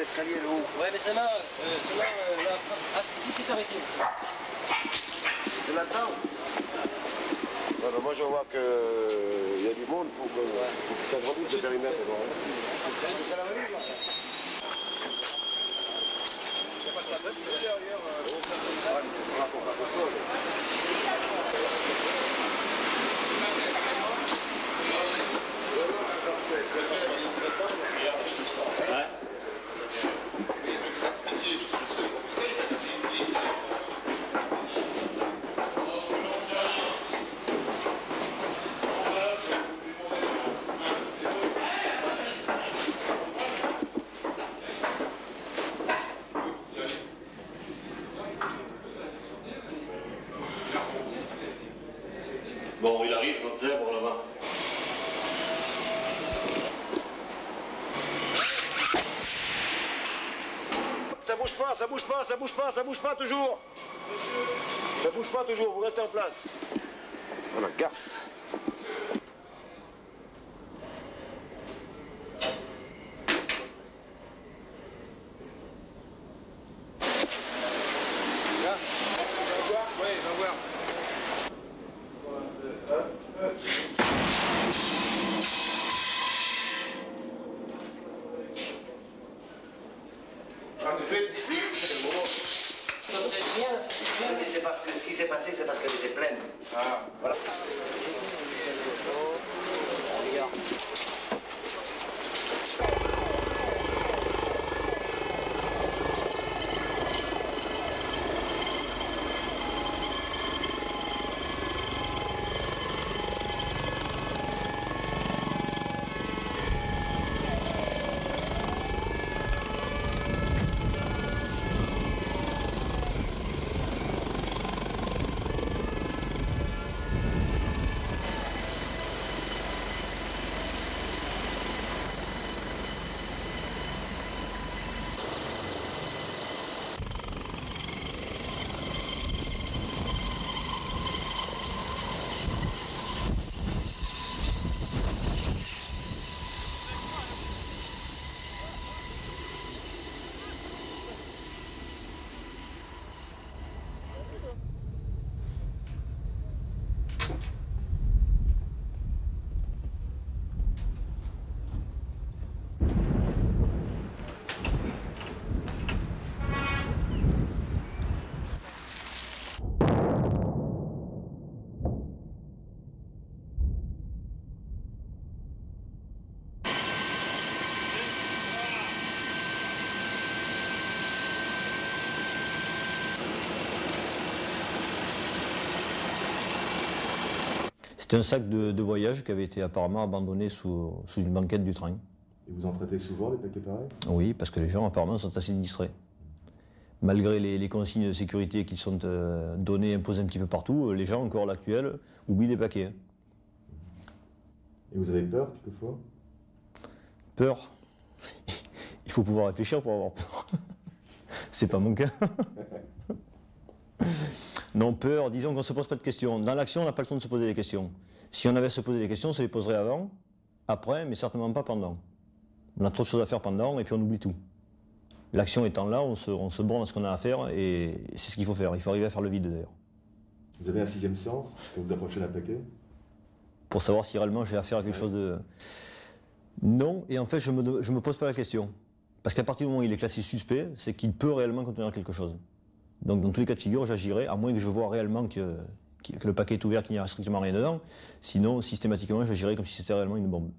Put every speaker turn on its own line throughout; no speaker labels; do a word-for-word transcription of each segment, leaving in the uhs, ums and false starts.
l'escalier le haut.
Ouais, mais ça va, euh, ça va, euh, là, ah, ici c'est arrêté.
C'est là-dedans. Ouais, bah moi je vois qu'il euh, y a du monde pour que, ouais. pour que ça se redoute ce périmètre. C'est la valise là. Il n'y a pas de tablette derrière. Ouais, on a compris quelque chose. Ouais.
Bon, il arrive, notre zèbre là-bas.
Ça bouge pas, ça bouge pas, ça bouge pas, ça bouge pas toujours. Ça bouge pas toujours, vous restez en place. Voilà, garce. Là. Oui, va voir.
Mais c'est parce que ce qui s'est passé, c'est parce qu'elle était pleine.
Ah, voilà.
Regarde.
C'était un sac de, de voyage qui avait été apparemment abandonné sous, sous une banquette du train.
Et vous en traitez souvent des paquets pareils?
Oui, parce que les gens apparemment sont assez distraits. Malgré les, les consignes de sécurité qui sont euh, données, imposées un petit peu partout, les gens, encore à l'actuel, oublient les paquets.
Et vous avez peur quelquefois?
Peur? Il faut pouvoir réfléchir pour avoir peur. C'est pas mon cas. Non, peur, disons qu'on ne se pose pas de questions. Dans l'action, on n'a pas le temps de se poser des questions. Si on avait à se poser des questions, on se les poserait avant, après, mais certainement pas pendant. On a trop de choses à faire pendant et puis on oublie tout. L'action étant là, on se, on se borne à ce qu'on a à faire et c'est ce qu'il faut faire. Il faut arriver à faire le vide d'ailleurs.
Vous avez un sixième sens quand vous approchez d'un paquet?
Pour savoir si réellement j'ai affaire à quelque ouais. chose de... Non, et en fait je ne me, je me pose pas la question. Parce qu'à partir du moment où il est classé suspect, c'est qu'il peut réellement contenir quelque chose. Donc dans tous les cas de figure, j'agirai, à moins que je vois réellement que, que le paquet est ouvert, qu'il n'y a strictement rien dedans. Sinon, systématiquement, j'agirai comme si c'était réellement une bombe.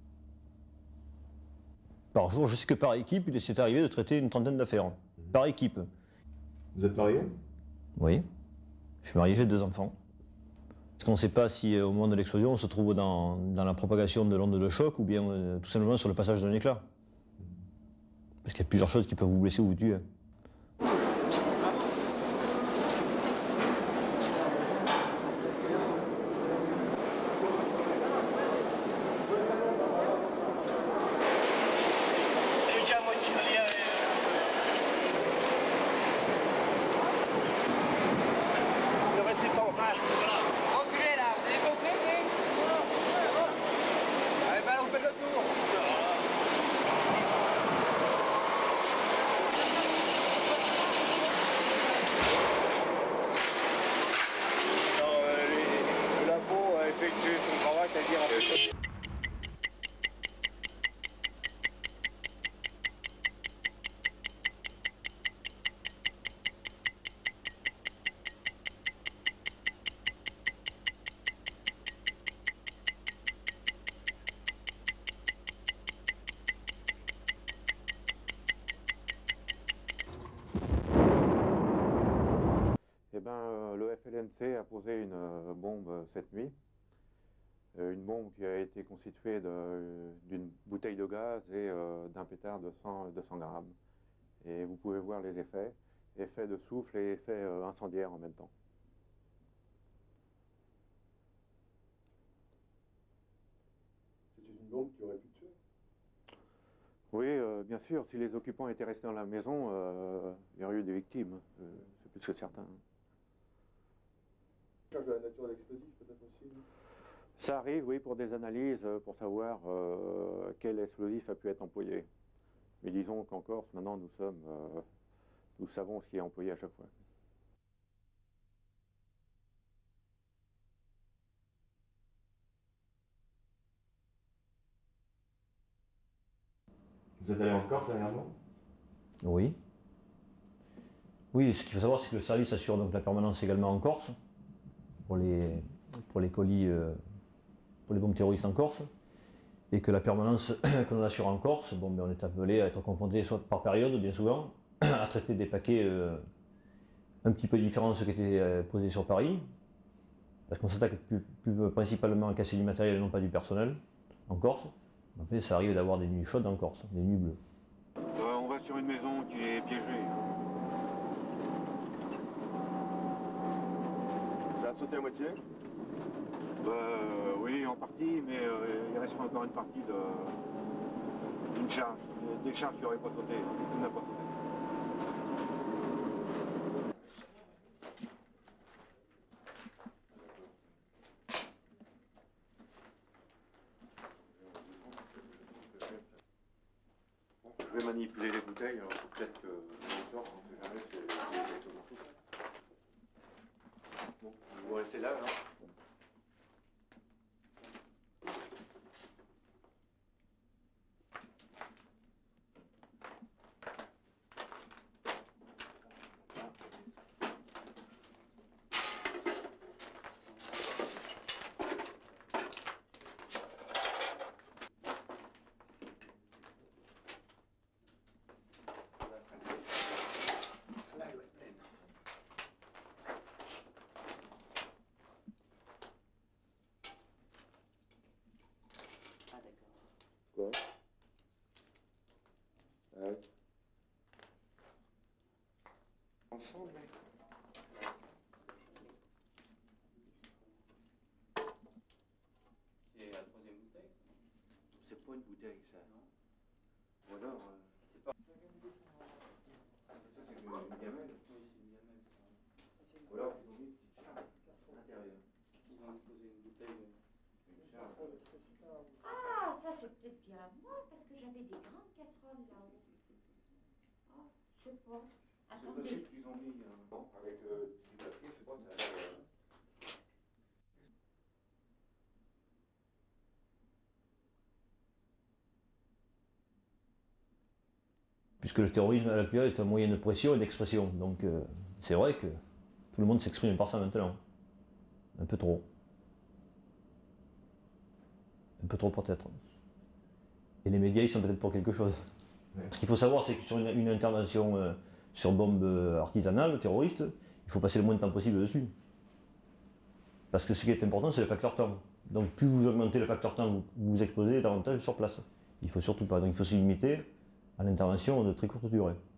Par jour, je sais que par équipe, il s'est arrivé de traiter une trentaine d'affaires. Mmh. Par équipe.
Vous êtes marié?
Oui. Je suis marié, j'ai deux enfants. Parce qu'on ne sait pas si euh, au moment de l'explosion, on se trouve dans, dans la propagation de l'onde de choc ou bien euh, tout simplement sur le passage d'un éclat. Parce qu'il y a plusieurs choses qui peuvent vous blesser ou vous tuer.
ben, euh, le F L N C a posé une euh, bombe euh, cette nuit. Euh, une bombe qui a été constituée de- d'une bouteille de gaz et euh, d'un pétard de cent, deux cents grammes. Et vous pouvez voir les effets, effets de souffle et effets euh, incendiaires en même temps.
C'est une bombe qui aurait pu tuer.
Oui, euh, bien sûr, si les occupants étaient restés dans la maison, euh, il y aurait eu des victimes, euh, c'est plus que certain.
Cherche de la nature de l'explosif, peut-être aussi. non?
Ça arrive, oui, pour des analyses, euh, pour savoir euh, quel explosif a pu être employé. Mais disons qu'en Corse, maintenant, nous sommes, euh, nous savons ce qui est employé à chaque fois.
Vous êtes allé en Corse dernièrement?
Oui. Oui, ce qu'il faut savoir, c'est que le service assure donc la permanence également en Corse, pour les, pour les colis, euh, pour les bombes terroristes en Corse, et que la permanence que l'on assure en Corse, bon, ben, on est appelé à être confronté soit par période, bien souvent, à traiter des paquets euh, un petit peu différents de ceux qui étaient euh, posés sur Paris, parce qu'on s'attaque plus, plus principalement à casser du matériel et non pas du personnel en Corse. En fait, ça arrive d'avoir des nuits chaudes en Corse, des nuits bleues.
Euh, on va sur une maison qui est piégée.
Ça a sauté à moitié?
Euh, oui, en partie, mais euh, il reste encore une partie de- d'une charge, des charges qui n'auraient pas sauté, qui n'a pas sauté. Bon, je vais manipuler les bouteilles, alors faut peut-être que on sort, on sait jamais, c'est exactement tout. Bon, vous restez là, alors.
Quoi? Ah ouais. Ensemble, mec.
C'est la troisième bouteille.
C'est pas une bouteille, ça.
Non.
Ou alors, euh,
C'est pas.
ça, c'est une gamelle.
Oui, c'est une gamelle.
Ou alors, ils ont mis une petite charge à l'intérieur.
Ils ont déposé une bouteille.
Une charge.
Ah, ça c'est peut-être bien moi, parce que j'avais des grandes casseroles là-haut. Ah, je sais pas.
C'est
Attendez.
possible qu'ils ont mis euh, bon, avec euh, du papier, c'est pas ça. Euh,
Puisque le terrorisme à la P A est un moyen de pression et d'expression. Donc euh, c'est vrai que tout le monde s'exprime par ça maintenant. Un peu trop. Un peu trop peut-être. Et les médias, ils sont peut-être pour quelque chose.
Ouais.
Ce qu'il faut savoir, c'est que sur une, une intervention euh, sur bombe euh, artisanale, terroriste, il faut passer le moins de temps possible dessus. Parce que ce qui est important, c'est le facteur temps. Donc plus vous augmentez le facteur temps, vous vous exposez davantage sur place. Il ne faut surtout pas. Donc il faut se limiter à l'intervention de très courte durée.